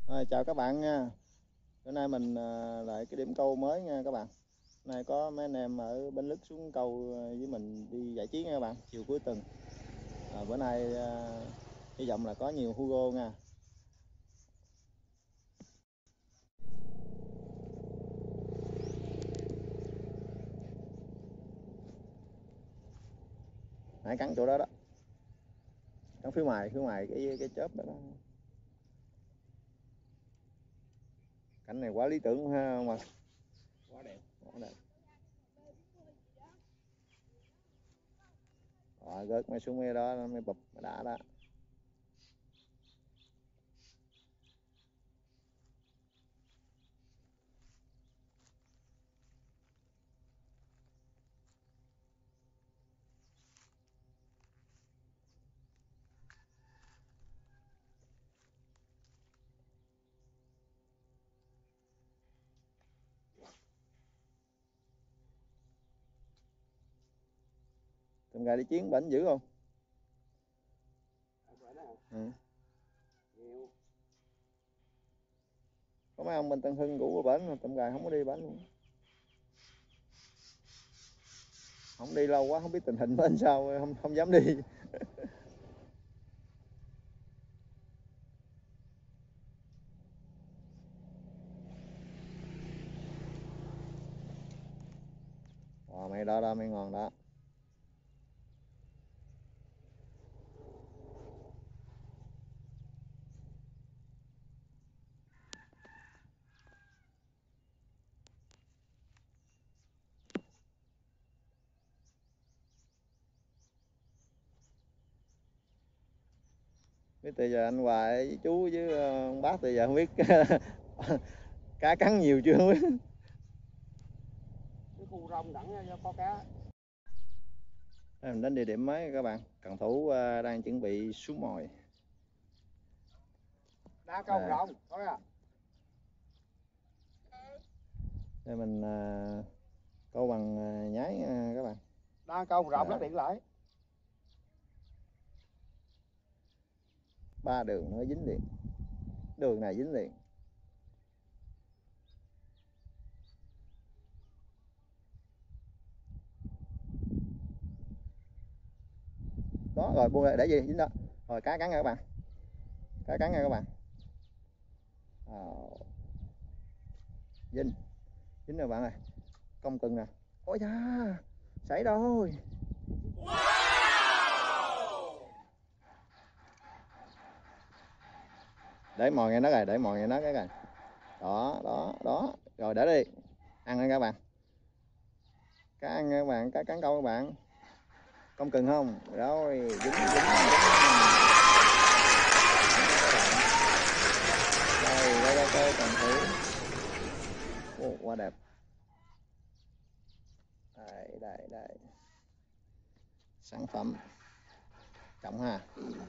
Chào các bạn nha. Bữa nay mình lại cái điểm câu mới nha các bạn. Hôm nay có mấy anh em ở Bến Lức xuống câu với mình đi giải trí nha các bạn, chiều cuối tuần. Bữa nay hy vọng là có nhiều Hugo nha. Nãy cắn chỗ đó đó. Cắn phía ngoài cái chớp đó, đó. Cảnh này quá lý tưởng ha không ạ? Quá đẹp. Quá đẹp. Rồi gớt mấy xuống mấy đó nó mới bụp đã đó. Tụi gà đi chiến bển dữ không? Ừ. Có mấy ông bên Tân Hưng ngủ ở bển mà tụi gà không có đi bển luôn. Không đi lâu quá không biết tình hình bên sao, không dám đi. Mày đó mày ngon đó. Biết từ giờ anh Hoài với chú với ông bác từ giờ không biết cá cắn nhiều chưa không biết. Cái khu rong đẳng có cá. Mình đến địa điểm mới các bạn, cần thủ đang chuẩn bị xuống mồi. Đá câu rong thôi à. Đây mình câu bằng nhái các bạn. Đá câu rong lắc điện lại. 3 đường nó dính liền, đường này dính liền. Đó rồi buông lại để gì dính đó. Rồi cá cắn nha các bạn, cá cắn nha các bạn. Dính rồi bạn ơi, công cưng nè. Ôi da, xảy rồi. Để mồi nghe nó rồi, để mồi nghe nó cái rồi. Đó rồi để đi ăn nha các bạn. Cá ăn nha các bạn, cá cắn câu các bạn. Công cưng không? Rồi dính. Đây cần thủ. Quá đẹp. Đây sản phẩm trọng ha.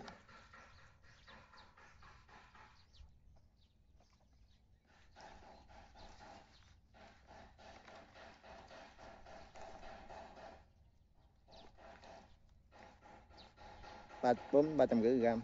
Bốn 350g.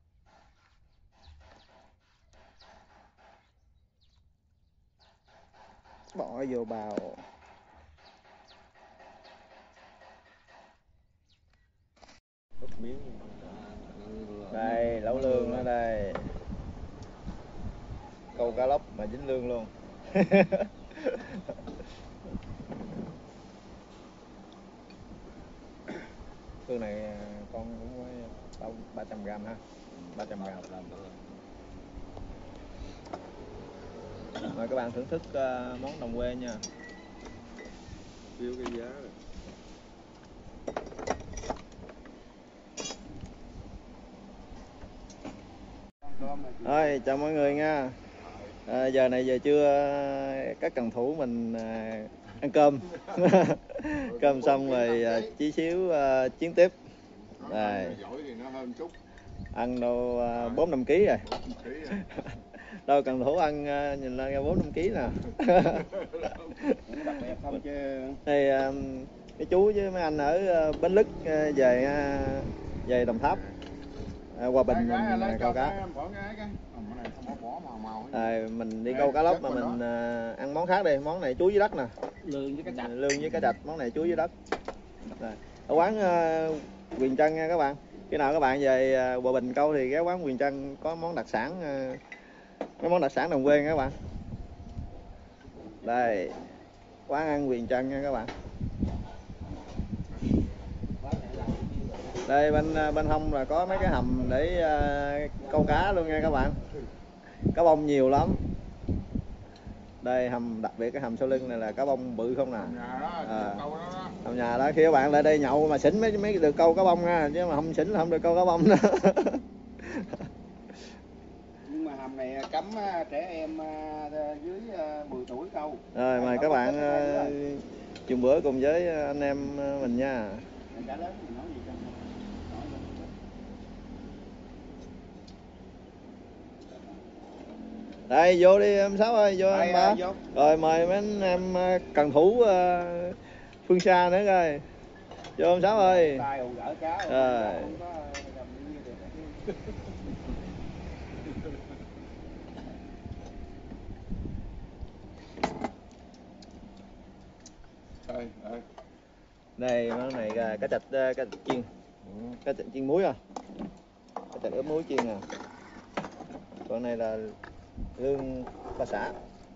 Bỏ vô bào. Đây lẩu lương ở đây. Câu cá lóc mà dính lương luôn. Lương này con cũng có 300g ha. 300g. Mời các bạn thưởng thức món đồng quê nha. Tiêu cái giá rồi. Rồi chào mọi người nha. Giờ này giờ trưa các cần thủ mình ăn cơm. Cơm xong rồi tí xíu chiến tiếp. Đây. Ăn đâu 4-5 kg rồi. Đâu cần thủ ăn nhìn lên 4-5 kg nè. Đặc đẹp không chứ. Thì cái chú với mấy anh ở Bến Lức về Đồng Tháp Hòa Bình mình câu cá. Mình đi câu cá lóc mà mình ăn món khác đi, món này chuối với đất nè. Lương với cá chạch, món này chuối với đất. Rồi. Ở quán Quyền Trân nha các bạn. Khi nào các bạn về Hòa Bình câu thì ghé quán Quyền Trân có món đặc sản, mấy món đặc sản đồng quê nha các bạn. Đây, quán ăn Quyền Trân nha các bạn. Đây bên hông là có mấy cái hầm để câu cá luôn nha các bạn. Cá bông nhiều lắm. Đây hầm, đặc biệt cái hầm sau lưng này là cá bông bự không nè. Hầm nhà đó, khi các bạn lại đây nhậu mà xỉn mới được câu cá bông nha, chứ mà không xỉn là không được câu cá bông nữa. Nhưng mà hầm này cấm trẻ em dưới 10 tuổi câu. Rồi mời các bạn dùng bữa cùng với anh em mình nha. Đây vô đi em Sáu ơi, vô em Ba. Rồi mời mấy anh em cần thủ phương xa nữa coi. Vô em Sáu ơi. Rồi. Đây món này cá chạch chiên. Cá chạch chiên muối à. Cá chạch ướp muối chiên à. Còn này là lương ba xã.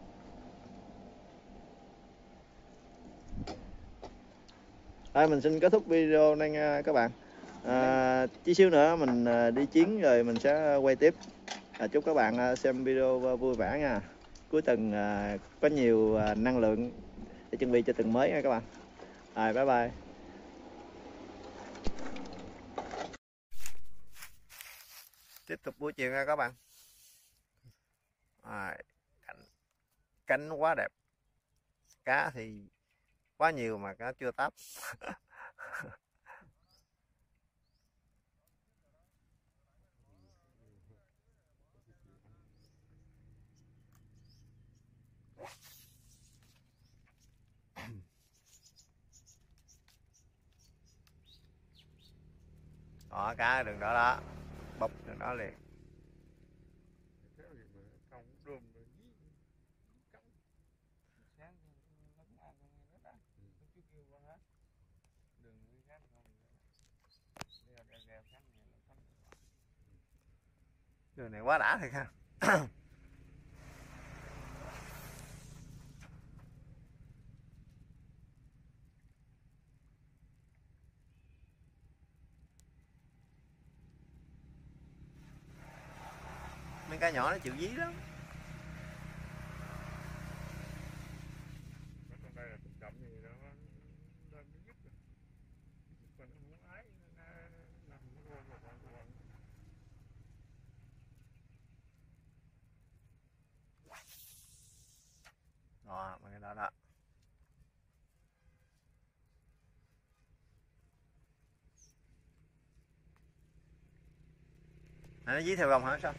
Đây mình xin kết thúc video này nha các bạn. Tí xíu nữa mình đi chiến rồi mình sẽ quay tiếp. Chúc các bạn xem video vui vẻ nha. Cuối tuần có nhiều năng lượng để chuẩn bị cho tuần mới nha các bạn. Bye bye. Tiếp tục buổi chiều nha các bạn. Cánh quá đẹp. Cá thì quá nhiều mà cá chưa táp. Đó, cá đường đó đó, bốc đường đó liền. Đường này quá đã thiệt ha. Mấy cá nhỏ nó chịu dí lắm. Đó, mấy cái đó đó. Nó dí theo gông hả sao?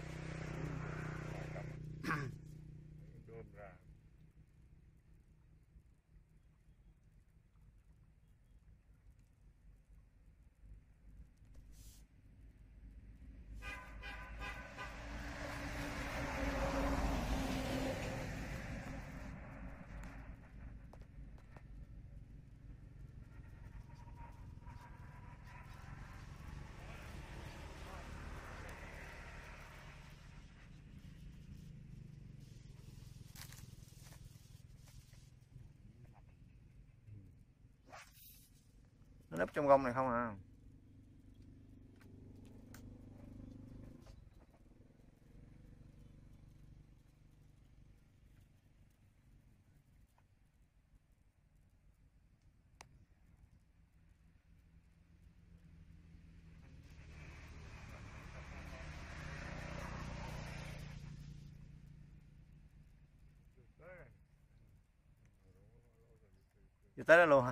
Nó núp trong gông này không à. Vô tới đó luôn hả?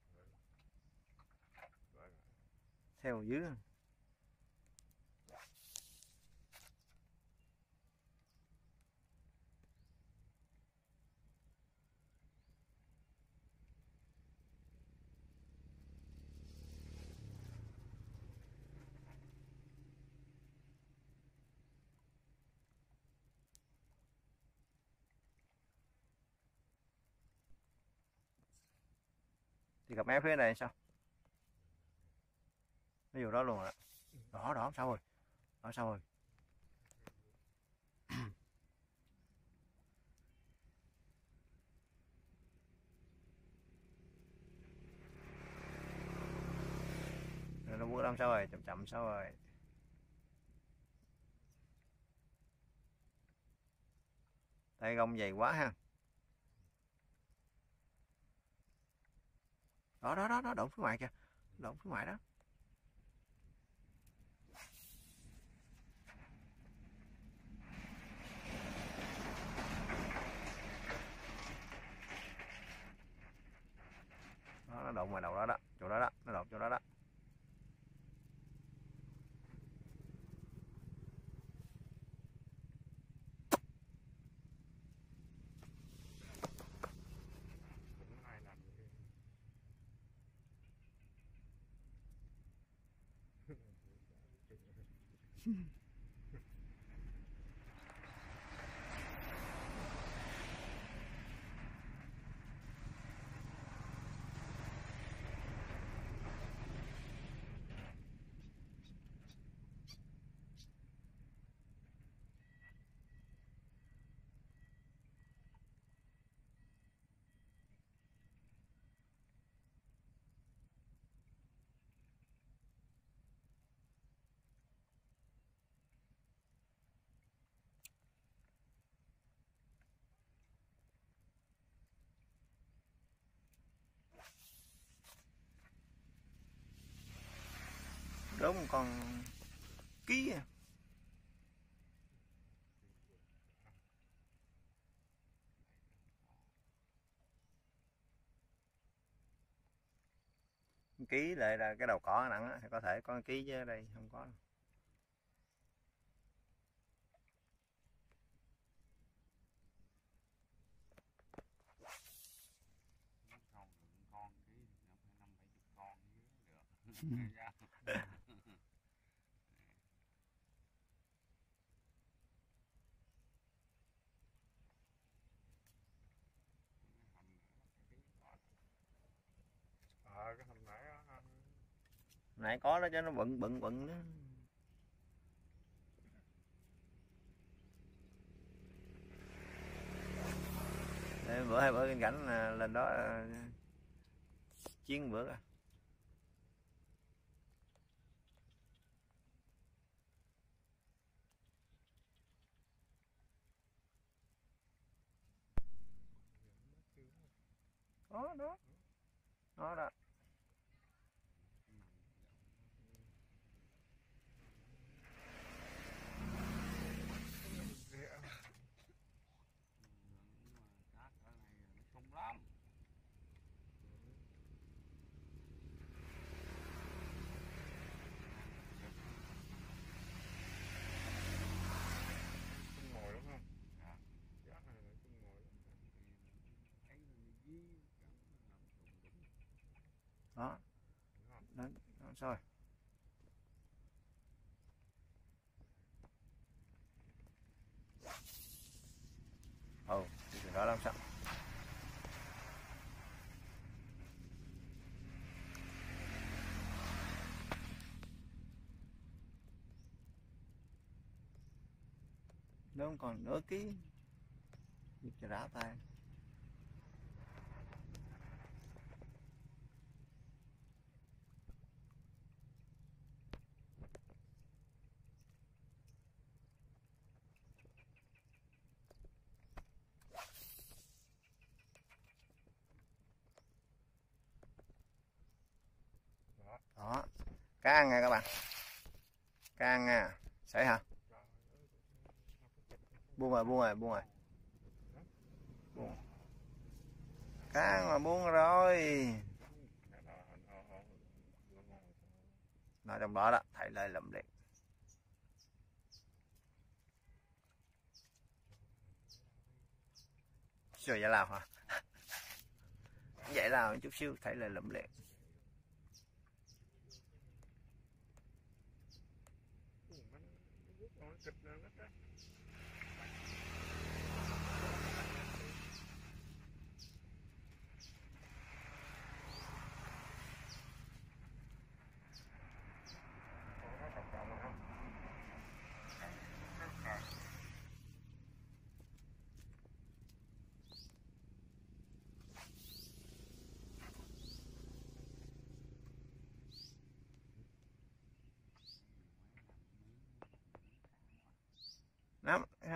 Theo dưới. Chị gặp ép phía này sao? Ví dụ đó luôn rồi. Đó, sao rồi? Đó sao rồi? Rồi nó bước làm sao rồi? Chậm sao rồi? Tay gông dày quá ha. Đó, đụng phía ngoài kìa. Đụng phía ngoài đó. Đó, nó đụng ngoài đầu đó đó, chỗ đó đó, nó đụng chỗ đó đó. Đúng con ký à. Ký lại là cái đầu cỏ nặng á, có thể có ký chứ ở đây không có đâu. Cái hồi nãy á, Nãy có đó chứ nó bận đó. Để bữa hai bữa cảnh lên đó chiến bữa à. Đó đó. Đó đó. ngồi đúng không? Giá này là chung ngồi Đó. Đó, sao rồi? Thì đó làm sao? Nếu không còn nửa ký giật cho rã tay. Đó, cá ăn nha các bạn, cá ăn nha, sảy hả? Buông rồi, buông. Cá ăn mà buông rồi. Nó trong đó đó, thảy lên lụm liền. Rồi vậy nào hả? Vậy nào chút xíu thảy lên lụm liền.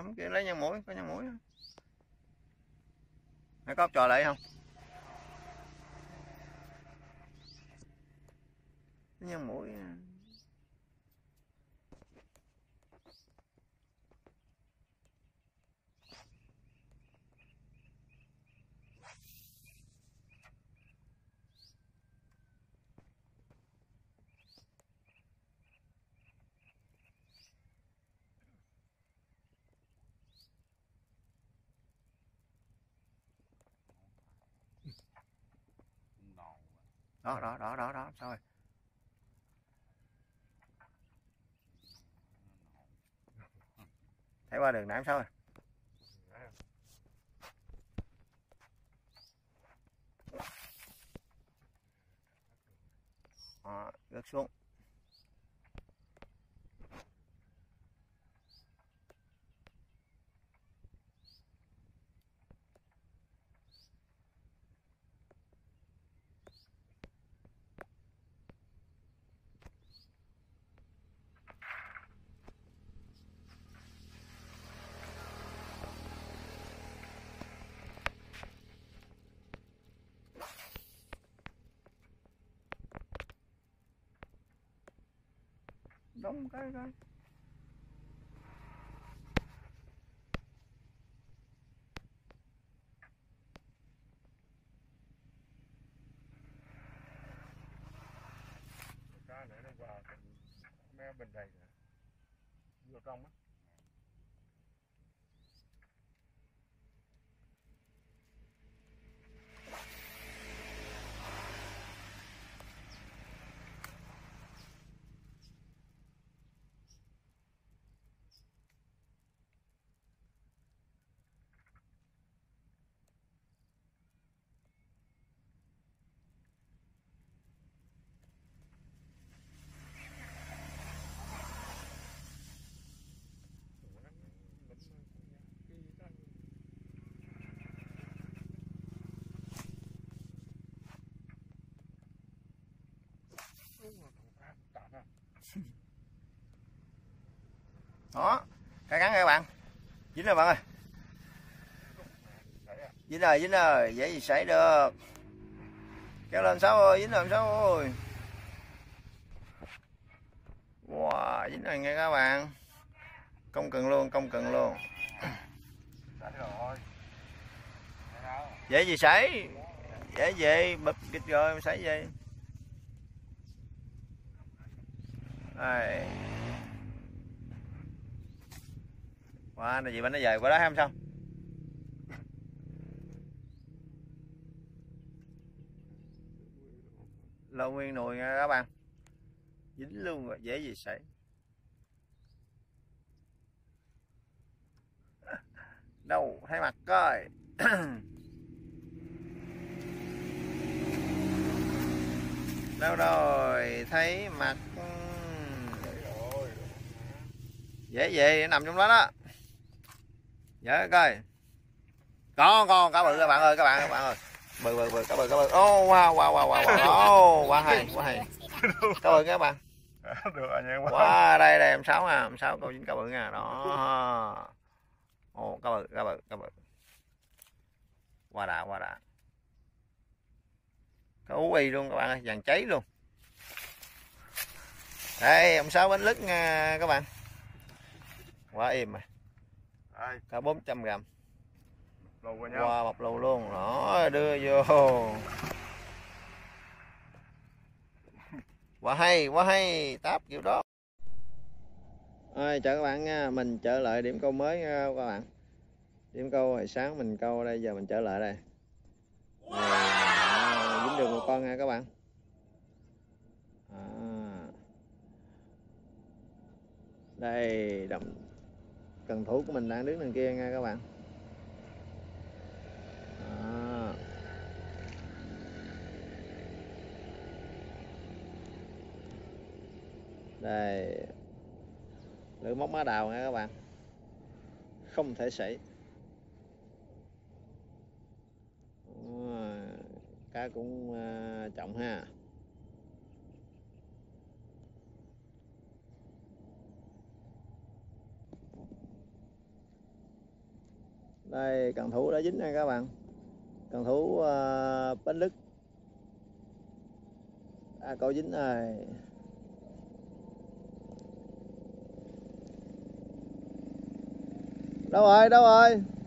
Không kia lấy nhân mũi, có nhân mũi. Mày có trò lại không? Nhân mũi. Đó, sao rồi? Thấy qua đường nãy sao rồi? Đó, rớt xuống. Đóng cái. Cá này nó vào mấy bên đây nè, vô trong á. Đó, cái cắn các bạn. Dính rồi bạn ơi. Dính rồi, dễ gì xảy được. Kéo lên 6 ơi, dính rồi 6 ơi. Wow, dính rồi nghe các bạn. Không cần luôn. Dễ gì xảy. Dễ gì, bụp kịch rồi, xảy gì. Đây. Wow, này gì bánh nó về qua đó không sao? Lâu nguyên nùi nha các bạn. Dính luôn rồi, dễ gì xảy. Đâu, thấy mặt coi. Đâu rồi, thấy mặt. Dễ gì, nằm trong đó đó. Dễ coi. Con cá bự các bạn ơi, các bạn ơi. Bự cá bự. Oh, wow. Oh, quá hay. Cá bự các bạn. Được anh em. Wow, đây em sáu nha, em sáu câu dính cá bự nha. Đó. Ồ, cá bự. Qua đã. Cá ú y luôn các bạn ơi, vàng cháy luôn. Đây, ông sáu bánh lứt nha các bạn. Quá êm rồi. Cá 400g. Wow, bọc lù luôn. Đó, đưa vô. Quá hay, táp kiểu đó. Chào các bạn nha, mình trở lại điểm câu mới nha các bạn. Điểm câu hồi sáng mình câu đây, giờ mình trở lại đây. Dính được một con nha các bạn. Đây, cần thủ của mình đang đứng đằng kia nha các bạn. Đây, lưỡi móc má đào nha các bạn, không thể sảy. Cá cũng trọng ha. Đây cần thủ đã dính nha các bạn, cần thủ Bến Lức. Câu dính này. Đâu rồi, đâu rồi?